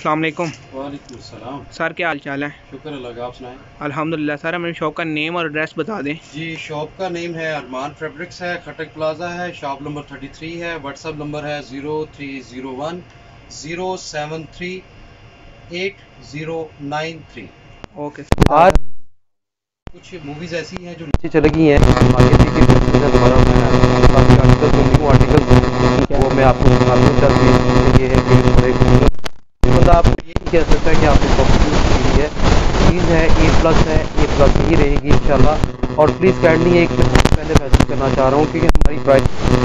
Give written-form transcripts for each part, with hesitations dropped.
अस्सलाम वालेकुम। वालेकुम सलाम। सर क्या हाल चाल है? शुक्र अल्लाह का, आप सुनाएं। अल्हम्दुलिल्लाह। सर हमें शॉप का नेम और एड्रेस बता दें। जी, शॉप का नेम है अरमान फैब्रिक्स है, खटक प्लाजा है, शॉप नंबर 33 है। व्हाट्सअप नंबर है 0301 073 8093। ओके। आज कुछ मूवीज़ ऐसी हैं जो नीचे चली गई हैं, वो मैं आपको दिखा दूँ। ये है कि बंदा आप ये नहीं कह सकता कि आपने कॉपी की है, चीज़ है A+ ही रहेगी इंशाल्लाह। और प्लीज़ काइंडली एक पहले मैसेज करना चाह रहा हूँ कि हमारी प्राइस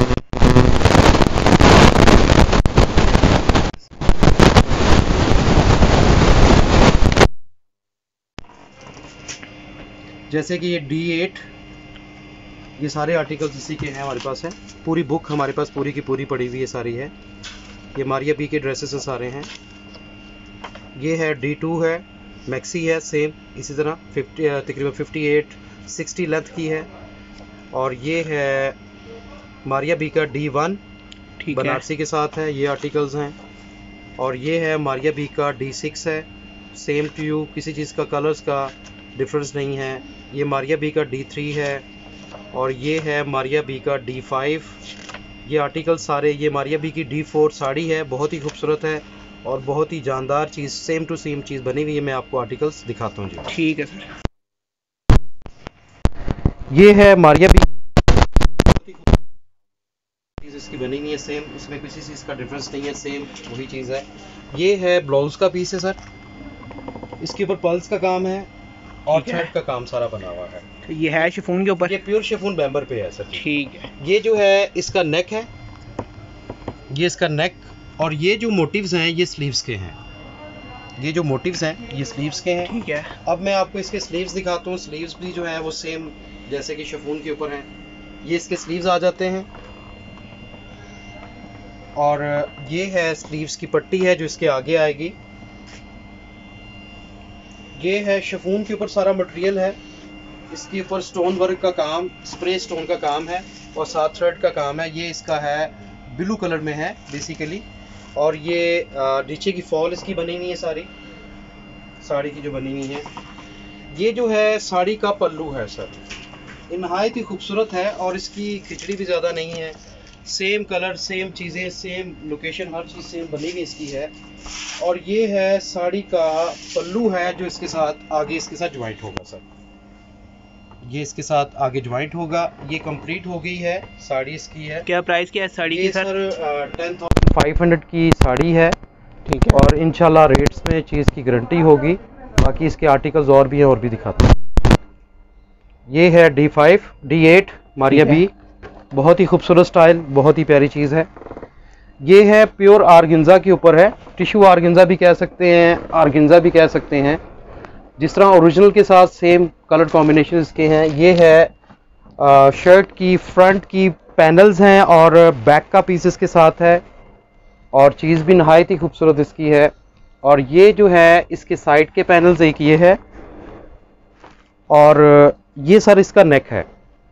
जैसे कि ये D8, ये सारे आर्टिकल्स इसी के हैं हमारे पास है। पूरी बुक हमारे पास पूरी की पूरी पड़ी हुई है, सारी है। ये मारिया बी के ड्रेसेस हैं सारे हैं। ये है D2 है, मैक्सी है, सेम इसी तरह तकरीबन 58-60 लेंथ की है। और ये है मारिया बी का D1, बनारसी के साथ है, ये आर्टिकल्स हैं। और ये है मारिया बी का D6 है, सेम टू यू, किसी चीज़ का कलर्स का डिफरेंस नहीं है। ये मारिया बी का D3 है। और ये है मारिया बी का D5। ये आर्टिकल सारे, ये मारिया बी की D4 साड़ी है, बहुत ही खूबसूरत है और बहुत ही जानदार चीज़, सेम टू सेम चीज़ बनी हुई है। मैं आपको आर्टिकल्स दिखाता हूँ जी। ठीक है सर। ये है मारिया बी, चीज़ इसकी बनी हुई है सेम, इसमें किसी चीज़ का डिफरेंस नहीं है, सेम वही चीज़ है। ये है ब्लाउज का पीस है सर, इसके ऊपर पल्स का काम है और थ्रेड का काम सारा बना हुआ है। तो ये है शिफॉन के ऊपर? ये प्योर शिफॉन बैम्बर पे है सर। ठीक है। ये जो है इसका नेक है, ये इसका नेक। और ये जो मोटिव्स हैं ये स्लीव्स के हैं, ये जो मोटिव्स हैं ये स्लीव्स के हैं। ठीक है। अब मैं आपको इसके स्लीव्स दिखाता हूँ। स्लीव्स भी जो है वो सेम जैसे कि शिफॉन के ऊपर हैं, ये इसके स्लीव्स आ जाते हैं। और ये है स्लीव्स की पट्टी है जो इसके आगे आएगी। ये है शिफॉन के ऊपर सारा मटेरियल है, इसके ऊपर स्टोन वर्क का काम, स्प्रे स्टोन का काम है और साथ थ्रेड का काम है। ये इसका है ब्लू कलर में है बेसिकली। और ये नीचे की फॉल इसकी बनी हुई है सारी, साड़ी की जो बनी हुई है। ये जो है साड़ी का पल्लू है सर, ये नहायत ही खूबसूरत है और इसकी खिचड़ी भी ज़्यादा नहीं है। सेम कलर, सेम चीज़ें, सेम लोकेशन, हर चीज़ सेम बनी हुई इसकी है। और ये है साड़ी का पल्लू है जो इसके साथ आगे इसके साथ ज्वाइंट होगा सर, ये इसके साथ आगे ज्वाइंट होगा। ये कंप्लीट हो गई है साड़ी इसकी है। क्या प्राइस क्या है साड़ी की सर? 10,500 की साड़ी है। ठीक है। और इंशाल्लाह रेट्स में चीज़ की गारंटी होगी। बाकी इसके आर्टिकल्स और भी हैं, और भी दिखाते हैं। ये है D5, D8 मारिया बी, बहुत ही खूबसूरत स्टाइल, बहुत ही प्यारी चीज़ है। ये है प्योर आर्गेन्जा के ऊपर है, टिश्यू आर्गेन्जा भी कह सकते हैं, आर्गेन्जा भी कह सकते हैं। जिस तरह ओरिजिनल के साथ सेम कलर कॉम्बिनेशन इसके हैं। ये है शर्ट की फ्रंट की पैनल्स हैं और बैक का पीस इसके साथ है। और चीज़ भी नहायत ही खूबसूरत इसकी है। और ये जो है इसके साइड के पैनल्स एक ये है। और ये सर इसका नेक है,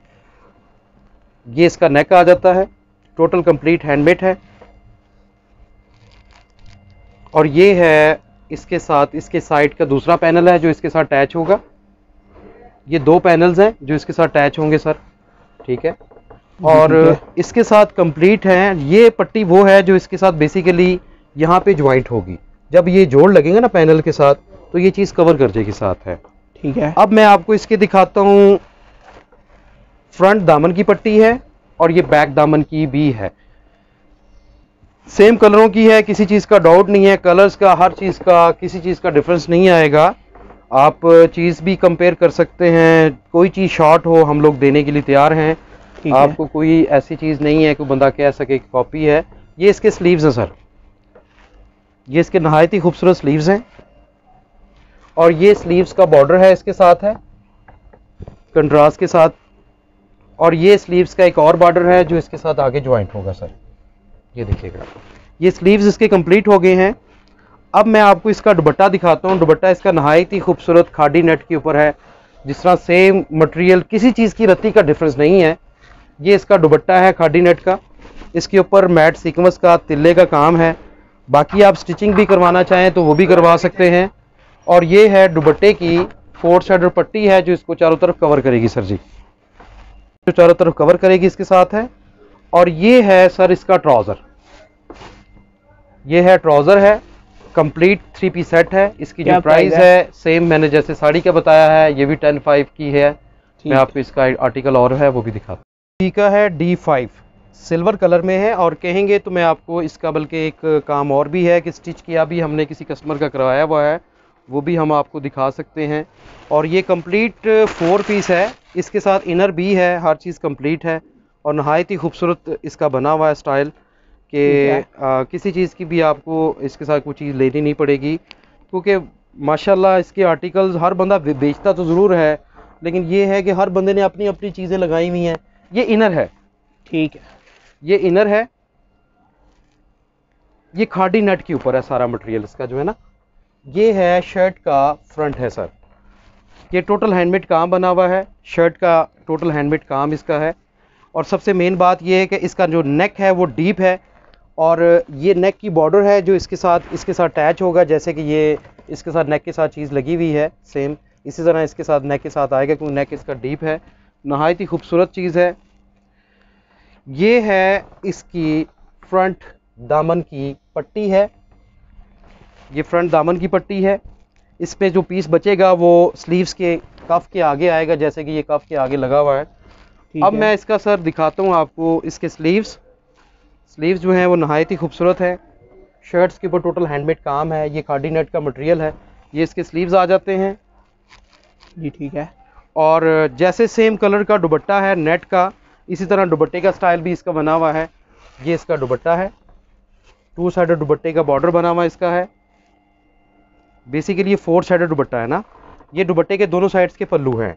ये इसका नेक आ जाता है, टोटल कंप्लीट हैंडमेड है। और ये है इसके साथ, इसके साइड का दूसरा पैनल है जो इसके साथ अटैच होगा। ये दो पैनल्स हैं जो इसके साथ अटैच होंगे सर, ठीक है। और इसके साथ कंप्लीट है। ये पट्टी वो है जो इसके साथ बेसिकली यहाँ पे ज्वाइंट होगी। जब ये जोड़ लगेगा ना पैनल के साथ तो ये चीज़ कवर कर जाएगी साथ है। ठीक है। अब मैं आपको इसके दिखाता हूँ। फ्रंट दामन की पट्टी है और ये बैक दामन की भी है, सेम कलरों की है, किसी चीज़ का डाउट नहीं है। कलर्स का, हर चीज़ का, किसी चीज़ का डिफरेंस नहीं आएगा। आप चीज़ भी कंपेयर कर सकते हैं। कोई चीज़ शॉर्ट हो हम लोग देने के लिए तैयार हैं। आपको कोई ऐसी चीज़ नहीं है कि बंदा कह सके कि कॉपी है। ये इसके स्लीव्स हैं सर, ये इसके नहायत ही खूबसूरत स्लीव्स हैं। और ये स्लीव्स का बॉर्डर है इसके साथ है, कंट्रास्ट के साथ। और ये स्लीव्स का एक और बॉर्डर है जो इसके साथ आगे ज्वाइंट होगा सर, ये देखिएगा। ये स्लीव्स इसके कंप्लीट हो गए हैं। अब मैं आपको इसका दुपट्टा दिखाता हूँ। दुपट्टा इसका नहायत ही खूबसूरत खादी नेट के ऊपर है, जिस तरह सेम मटेरियल, किसी चीज़ की रत्ती का डिफरेंस नहीं है। ये इसका दुपट्टा है खादी नेट का, इसके ऊपर मैट सीक्वेंस का तिल्ले का काम है। बाकी आप स्टिचिंग भी करवाना चाहें तो वो भी करवा सकते हैं। और ये है दुपट्टे की 4 साइड पट्टी है जो इसको चारों तरफ कवर करेगी सर जी, जो चारों तरफ कवर करेगी इसके साथ है। और ये है सर इसका ट्राउज़र, ये है ट्राउज़र है, कंप्लीट 3 पीस सेट है। इसकी जो प्राइस है सेम मैंने जैसे साड़ी का बताया है, ये भी 10.5 की है। मैं आपको इसका आर्टिकल और है वो भी दिखाता हूँ। ठीक है, D5 सिल्वर कलर में है। और कहेंगे तो मैं आपको इसका बल्कि एक काम और भी है कि स्टिच किया भी हमने किसी कस्टमर का करवाया हुआ है, वो भी हम आपको दिखा सकते हैं। और ये कंप्लीट 4 पीस है, इसके साथ इनर भी है, हर चीज़ कंप्लीट है। और नहायत ही खूबसूरत इसका बना हुआ है स्टाइल कि किसी चीज़ की भी आपको इसके साथ कोई चीज़ लेनी नहीं पड़ेगी, क्योंकि माशाल्लाह इसके आर्टिकल्स हर बंदा बेचता तो ज़रूर है, लेकिन ये है कि हर बंदे ने अपनी अपनी चीज़ें लगाई हुई हैं। ये इनर है, ठीक है, ये इनर है, ये खादी नेट के ऊपर है सारा मटेरियल इसका जो है ना। ये है शर्ट का फ्रंट है सर, ये टोटल हैंडमेड काम बना हुआ है, शर्ट का टोटल हैंडमेड काम इसका है। और सबसे मेन बात ये है कि इसका जो नेक है वो डीप है, और ये नेक की बॉर्डर है जो इसके साथ अटैच होगा, जैसे कि ये इसके साथ नेक के साथ चीज़ लगी हुई है, सेम इसी तरह इसके साथ नेक के साथ आएगा, क्योंकि नेक इसका डीप है। नहायत ही खूबसूरत चीज़ है। ये है इसकी फ्रंट दामन की पट्टी है, ये फ्रंट दामन की पट्टी है। इस पे जो पीस बचेगा वो स्लीव्स के कफ के आगे आएगा, जैसे कि ये कफ के आगे लगा हुआ है। अब मैं इसका सर दिखाता हूँ आपको इसके स्लीव्स जो हैं वो नहायत ही खूबसूरत है। शर्ट्स के ऊपर टोटल हैंडमेड काम है, ये खादी नेट का मटेरियल है। ये इसके स्लीव्स आ जाते हैं जी, ठीक है। और जैसे सेम कलर का दुपट्टा है नेट का, इसी तरह दुपट्टे का स्टाइल भी इसका बना हुआ है। ये इसका दुपट्टा है, 2 साइडेड दुपट्टे का बॉर्डर बना हुआ इसका है। बेसिकली ये 4 साइडेड दुपट्टा है ना, ये दुपट्टे के दोनों साइड्स के पल्लू हैं,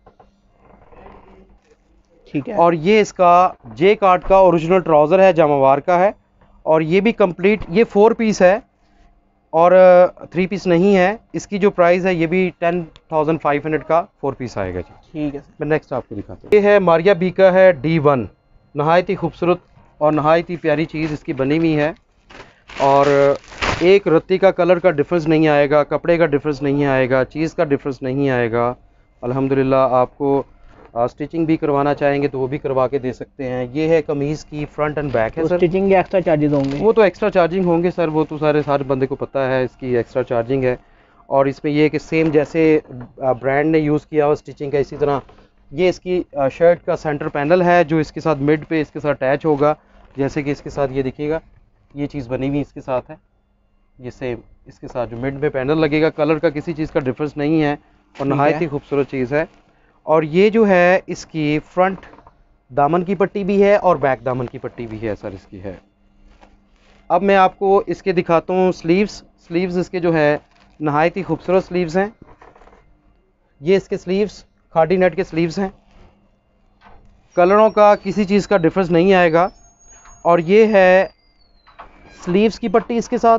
ठीक है। और ये इसका जे कार्ड का ओरिजिनल ट्राउज़र है, जामावार का है। और ये भी कंप्लीट, ये 4 पीस है और 3 पीस नहीं है। इसकी जो प्राइस है ये भी 10,500 का 4 पीस आएगा जी। ठीक है। मैं नेक्स्ट आपको दिखाता हूँ। ये है मारिया बी का है D1, नहायत ही खूबसूरत और नहायत ही प्यारी चीज़ इसकी बनी हुई है। और एक रत्ती का कलर का डिफरेंस नहीं आएगा, कपड़े का डिफरेंस नहीं आएगा, चीज़ का डिफरेंस नहीं आएगा। अल्हम्दुलिल्लाह आपको स्टिचिंग भी करवाना चाहेंगे तो वो भी करवा के दे सकते हैं। ये है कमीज़ की फ्रंट एंड बैक है तो सर। स्टिचिंग के एक्स्ट्रा चार्जेस होंगे? वो तो एक्स्ट्रा चार्जिंग होंगे सर, वो तो सारे बंदे को पता है, इसकी एक्स्ट्रा चार्जिंग है। और इसमें ये है कि सेम जैसे ब्रांड ने यूज़ किया हो स्टिचिंग का, इसी तरह ये इसकी शर्ट का सेंटर पैनल है जो इसके साथ मिड पे इसके साथ अटैच होगा, जैसे कि इसके साथ ये दिखेगा, ये चीज़ बनी हुई इसके साथ है। ये सेम इसके साथ जो मिड में पैनल लगेगा, कलर का किसी चीज़ का डिफरेंस नहीं है और नहायत ही खूबसूरत चीज़ है। और ये जो है इसकी फ्रंट दामन की पट्टी भी है और बैक दामन की पट्टी भी है सर इसकी है। अब मैं आपको इसके दिखाता हूँ स्लीव्स इसके जो है नहायत ही खूबसूरत स्लीव्स हैं। ये इसके स्लीव्स खादी नेट के स्लीव्स हैं, कलरों का किसी चीज़ का डिफरेंस नहीं आएगा। और ये है स्लीव्स की पट्टी इसके साथ,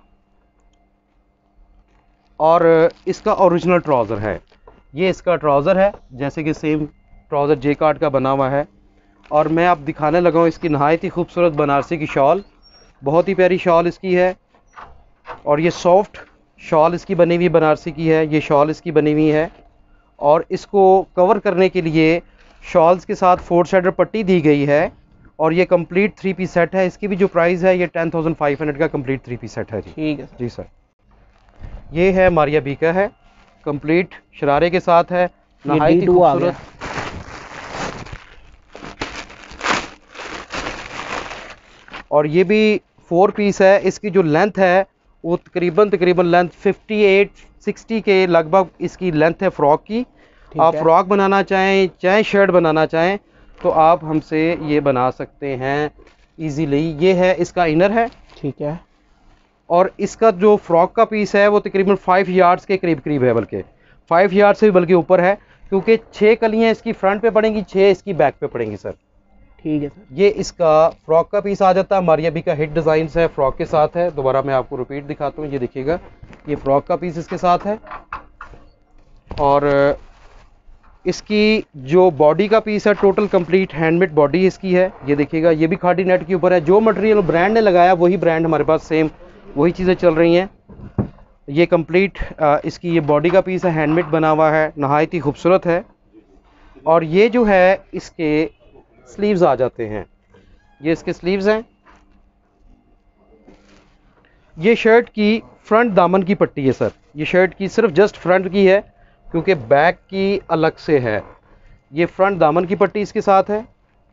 और इसका ओरिजिनल ट्राउज़र है। ये इसका ट्राउज़र है, जैसे कि सेम ट्राउज़र जे कार्ड का बना हुआ है। और मैं आप दिखाने लगा हूँ इसकी नहायत ही खूबसूरत बनारसी की शॉल, बहुत ही प्यारी शॉल इसकी है। और ये सॉफ्ट शॉल इसकी बनी हुई बनारसी की है, ये शॉल इसकी बनी हुई है। और इसको कवर करने के लिए शॉल्स के साथ 4 साइडर पट्टी दी गई है। और ये कंप्लीट 3 पीस सेट है, इसकी भी जो प्राइस है ये 10,500 का कंप्लीट 3 पीस सेट है जी। ठीक है जी सर। ये है मारिया बी का है, कंप्लीट शरारे के साथ है, नहायत ही खूबसूरत। और ये भी 4 पीस है, इसकी जो लेंथ है वो तकरीबन लेंथ 58-60 के लगभग इसकी लेंथ है फ्रॉक की। आप फ्रॉक बनाना चाहें चाहे शर्ट बनाना चाहें तो आप हमसे ये बना सकते हैं इजीली। ये है इसका इनर है, ठीक है। और इसका जो फ्रॉक का पीस है वो तकरीबन 5 यार्ड्स के करीब है, बल्कि 5 यार्ड से भी बल्कि ऊपर है, क्योंकि 6 कलियाँ इसकी फ्रंट पे पड़ेंगी, 6 इसकी बैक पे पड़ेंगी सर। ठीक है सर। ये इसका फ्रॉक का पीस आ जाता है, मारिया बी का हिट डिज़ाइन है, फ्रॉक के साथ है। दोबारा मैं आपको रिपीट दिखाता हूँ, ये देखिएगा, ये फ्रॉक का पीस इसके साथ है। और इसकी जो बॉडी का पीस है टोटल कंप्लीट हैंडमेड बॉडी इसकी है, ये देखिएगा, ये भी खादी नेट के ऊपर है। जो मटेरियल ब्रांड ने लगाया वही ब्रांड हमारे पास सेम वही चीज़ें चल रही हैं। ये कंप्लीट इसकी ये बॉडी का पीस है, हैंडमेड बना हुआ है, नहायत ही खूबसूरत है। और ये जो है इसके स्लीव्स आ जाते हैं, ये इसके स्लीव्स हैं। ये शर्ट की फ्रंट दामन की पट्टी है सर, ये शर्ट की सिर्फ जस्ट फ्रंट की है क्योंकि बैक की अलग से है। ये फ्रंट दामन की पट्टी इसके साथ है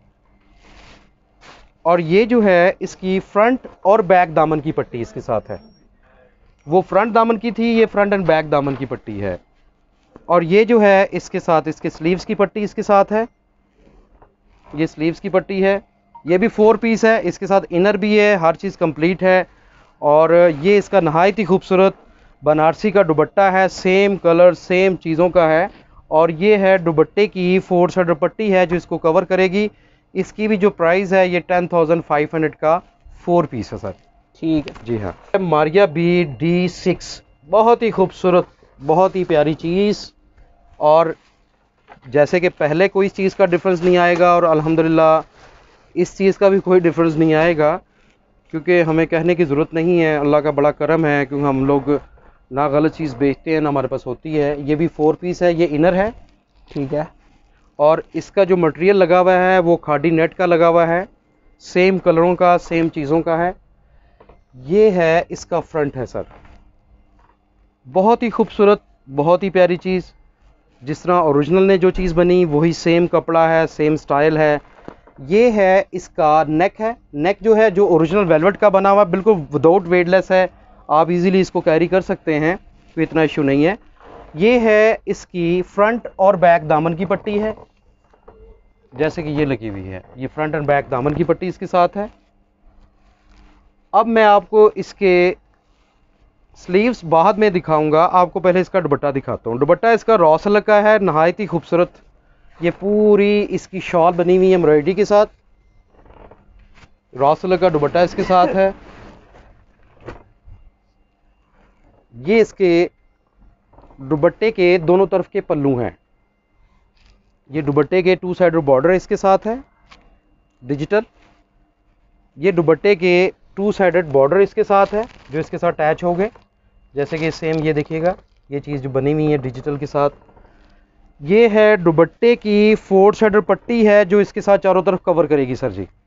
और ये जो है इसकी फ्रंट और बैक दामन की पट्टी इसके साथ है। वो फ्रंट दामन की थी, ये फ्रंट एंड बैक दामन की पट्टी है। और ये जो है इसके साथ इसके स्लीव्स की पट्टी इसके साथ है, ये स्लीव्स की पट्टी है। ये भी 4 पीस है, इसके साथ इनर भी है, हर चीज़ कंप्लीट है। और ये इसका नहायत ही खूबसूरत बनारसी का दुपट्टा है, सेम कलर सेम चीज़ों का है। और ये है दुपट्टे की 4 साइड पट्टी है जो इसको कवर करेगी। इसकी भी जो प्राइस है ये 10,500 का 4 पीस है सर। ठीक है जी हाँ। मारिया बी D6 बहुत ही खूबसूरत, बहुत ही प्यारी चीज़। और जैसे कि पहले कोई चीज़ का डिफरेंस नहीं आएगा और अल्हम्दुलिल्लाह इस चीज़ का भी कोई डिफरेंस नहीं आएगा, क्योंकि हमें कहने की ज़रूरत नहीं है। अल्लाह का बड़ा करम है क्योंकि हम लोग ना गलत चीज़ बेचते हैं ना हमारे पास होती है। ये भी 4 पीस है, ये इनर है। ठीक है। और इसका जो मटेरियल लगा हुआ है वो खादी नेट का लगा हुआ है, सेम कलरों का सेम चीज़ों का है। ये है इसका फ्रंट है सर, बहुत ही खूबसूरत, बहुत ही प्यारी चीज़। जिस तरह ओरिजिनल ने जो चीज़ बनी वही सेम कपड़ा है, सेम स्टाइल है। ये है इसका नेक है, नेक जो है जो ओरिजिनल वेलवेट का बना हुआ, बिल्कुल विदाउट वेटलेस है, आप इजीली इसको कैरी कर सकते हैं, कोई इतना इशू नहीं है। ये है इसकी फ्रंट और बैक दामन की पट्टी है, जैसे कि ये लगी हुई है, ये फ्रंट एंड बैक दामन की पट्टी इसके साथ है। अब मैं आपको इसके स्लीव्स बाद में दिखाऊंगा, आपको पहले इसका दुपट्टा दिखाता हूँ। दुपट्टा इसका रॉ सिल्क का है, नहायत ही खूबसूरत। ये पूरी इसकी शॉल बनी हुई है एम्ब्रॉयडरी के साथ, रॉ सिल्क का दुपट्टा इसके साथ है। ये इसके दुपट्टे के दोनों तरफ के पल्लू हैं, ये दुपट्टे के 2 साइड बॉर्डर इसके साथ है डिजिटल। ये दुपट्टे के 2 साइडेड बॉर्डर इसके साथ है जो इसके साथ अटैच हो गए, जैसे कि सेम ये देखिएगा, ये चीज़ जो बनी हुई है डिजिटल के साथ। ये है दुपट्टे की 4 साइडेड पट्टी है जो इसके साथ चारों तरफ कवर करेगी सर जी।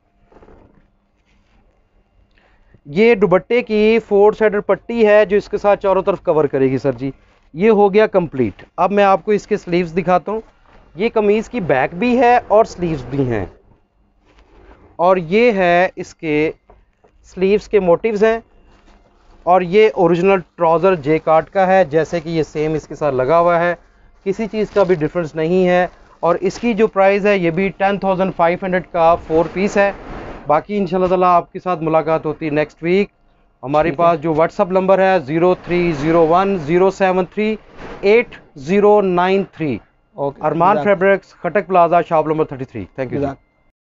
ये दुपट्टे की 4 साइडेड पट्टी है जो इसके साथ चारों तरफ कवर करेगी सर जी। ये हो गया कंप्लीट। अब मैं आपको इसके स्लीव्स दिखाता हूँ। ये कमीज़ की बैक भी है और स्लीव्स भी हैं। और ये है इसके स्लीव्स के मोटिव्स हैं। और ये ओरिजिनल ट्राउज़र जे कार्ट का है, जैसे कि ये सेम इसके साथ लगा हुआ है, किसी चीज़ का भी डिफरेंस नहीं है। और इसकी जो प्राइस है ये भी 10,500 का 4 पीस है। बाकी इंशाल्लाह ताला आपके साथ मुलाकात होती है नेक्स्ट वीक। हमारे पास जो व्हाट्सअप नंबर है 0301073893। Okay. Armaan fabrics, Khattak plaza, shop number 33। Thank you.